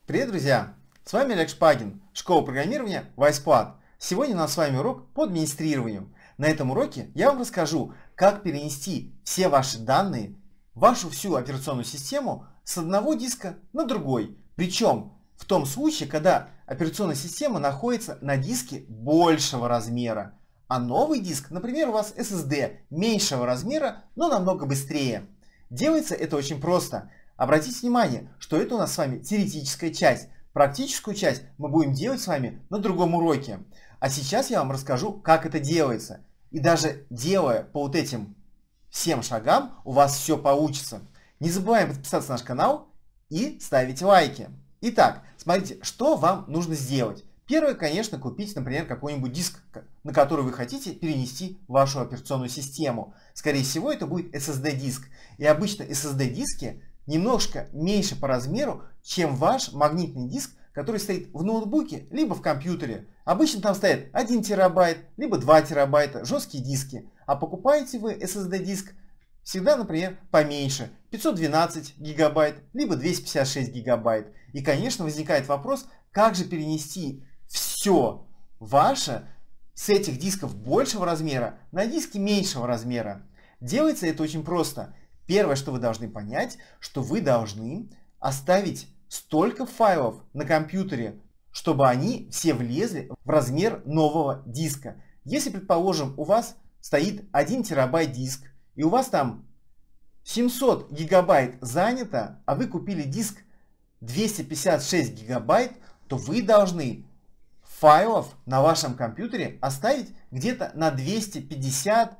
Привет, друзья! С вами Олег Шпагин, школа программирования WisePlad. Сегодня у нас с вами урок по администрированию. На этом уроке я вам расскажу, как перенести все ваши данные, вашу всю операционную систему с одного диска на другой. Причем в том случае, когда операционная система находится на диске большего размера, а новый диск, например, у вас SSD меньшего размера, но намного быстрее. Делается это очень просто. Обратите внимание, что это у нас с вами теоретическая часть. Практическую часть мы будем делать с вами на другом уроке. А сейчас я вам расскажу, как это делается. И даже делая по вот этим всем шагам, у вас все получится. Не забываем подписаться на наш канал и ставить лайки. Итак, смотрите, что вам нужно сделать. Первое, конечно, купить, например, какой-нибудь диск, на который вы хотите перенести вашу операционную систему. Скорее всего, это будет SSD-диск. И обычно SSD-диски немножко меньше по размеру, чем ваш магнитный диск, который стоит в ноутбуке, либо в компьютере. Обычно там стоят 1 терабайт, либо 2 терабайта жесткие диски. А покупаете вы SSD-диск всегда, например, поменьше, 512 гигабайт, либо 256 гигабайт. И, конечно, возникает вопрос, как же перенести все ваше с этих дисков большего размера на диски меньшего размера. Делается это очень просто. Первое, что вы должны понять, что вы должны оставить столько файлов на компьютере, чтобы они все влезли в размер нового диска. Если, предположим, у вас стоит 1 терабайт диск, и у вас там 700 гигабайт занято, а вы купили диск 256 гигабайт, то вы должны файлов на вашем компьютере оставить где-то на 250-220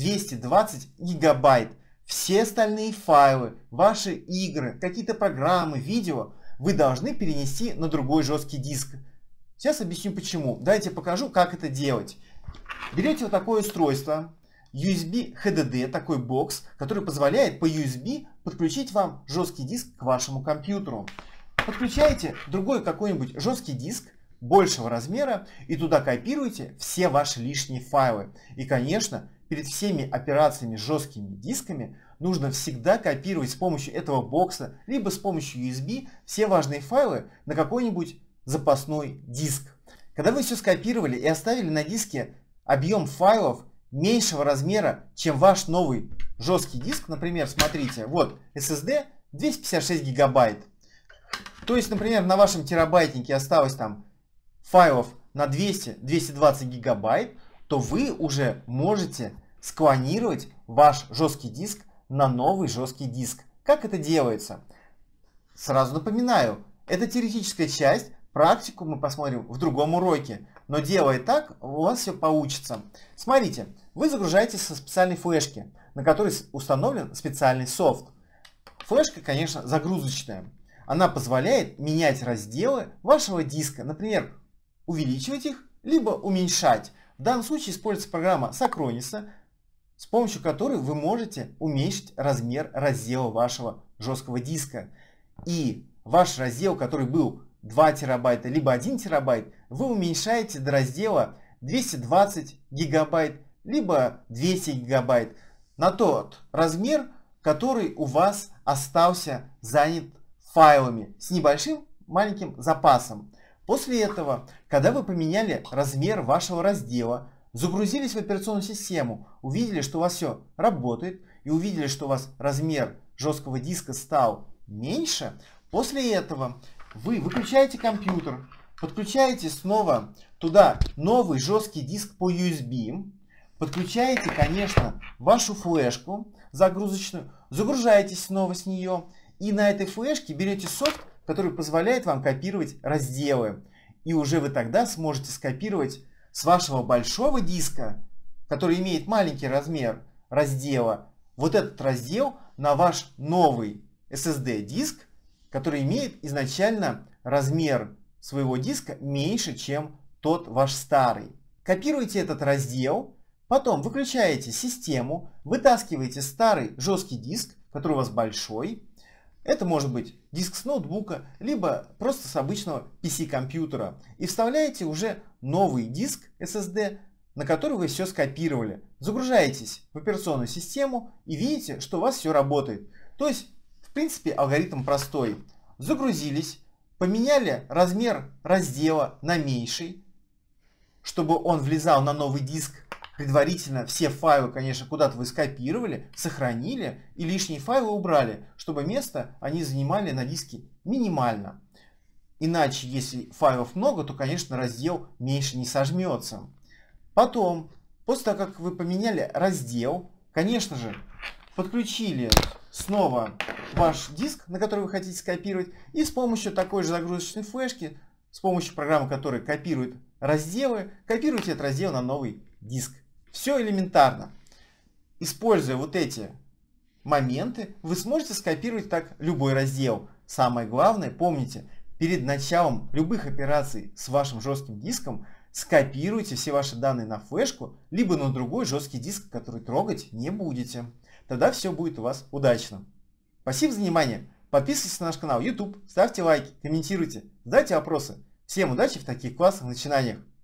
гигабайт. Все остальные файлы, ваши игры, какие-то программы, видео вы должны перенести на другой жесткий диск. Сейчас объясню почему. Давайте покажу, как это делать. Берете вот такое устройство, USB HDD, такой бокс, который позволяет по USB подключить вам жесткий диск к вашему компьютеру. Подключаете другой какой-нибудь жесткий диск большего размера и туда копируете все ваши лишние файлы. И, конечно, перед всеми операциями с жесткими дисками нужно всегда копировать с помощью этого бокса, либо с помощью USB все важные файлы на какой-нибудь запасной диск. Когда вы все скопировали и оставили на диске объем файлов меньшего размера, чем ваш новый жесткий диск, например, смотрите, вот SSD 256 гигабайт. То есть, например, на вашем терабайтнике осталось там файлов на 200-220 гигабайт, то вы уже можете склонировать ваш жесткий диск на новый жесткий диск. Как это делается? Сразу напоминаю, это теоретическая часть, практику мы посмотрим в другом уроке. Но делая так, у вас все получится. Смотрите, вы загружаете со специальной флешки, на которой установлен специальный софт. Флешка, конечно, загрузочная. Она позволяет менять разделы вашего диска, например, увеличивать их, либо уменьшать. В данном случае используется программа Acronis, с помощью которой вы можете уменьшить размер раздела вашего жесткого диска. И ваш раздел, который был 2 терабайта, либо 1 терабайт, вы уменьшаете до раздела 220 гигабайт, либо 200 гигабайт на тот размер, который у вас остался занят файлами с небольшим маленьким запасом. После этого, когда вы поменяли размер вашего раздела, загрузились в операционную систему, увидели, что у вас все работает, и увидели, что у вас размер жесткого диска стал меньше, после этого вы выключаете компьютер, подключаете снова туда новый жесткий диск по USB, подключаете, конечно, вашу флешку загрузочную, загружаетесь снова с нее, и на этой флешке берете софт, который позволяет вам копировать разделы. И уже вы тогда сможете скопировать с вашего большого диска, который имеет маленький размер раздела, вот этот раздел на ваш новый SSD-диск, который имеет изначально размер своего диска меньше, чем тот ваш старый. Копируете этот раздел, потом выключаете систему, вытаскиваете старый жесткий диск, который у вас большой. Это может быть диск с ноутбука, либо просто с обычного PC-компьютера. И вставляете уже новый диск SSD, на который вы все скопировали. Загружаетесь в операционную систему и видите, что у вас все работает. То есть, в принципе, алгоритм простой. Загрузились, Поменяли размер раздела на меньший, чтобы он влезал на новый диск. Предварительно все файлы, конечно, куда-то вы скопировали, сохранили и лишние файлы убрали, чтобы место они занимали на диске минимально. Иначе, если файлов много, то, конечно, раздел меньше не сожмется. Потом, после того, как вы поменяли раздел, конечно же, подключили снова ваш диск, на который вы хотите скопировать, и с помощью такой же загрузочной флешки, с помощью программы, которая копирует разделы, копируйте этот раздел на новый диск. Все элементарно. Используя вот эти моменты, вы сможете скопировать так любой раздел. Самое главное, помните, перед началом любых операций с вашим жестким диском скопируйте все ваши данные на флешку, либо на другой жесткий диск, который трогать не будете. Тогда все будет у вас удачно. Спасибо за внимание. Подписывайтесь на наш канал YouTube, ставьте лайки, комментируйте, задавайте вопросы. Всем удачи в таких классных начинаниях.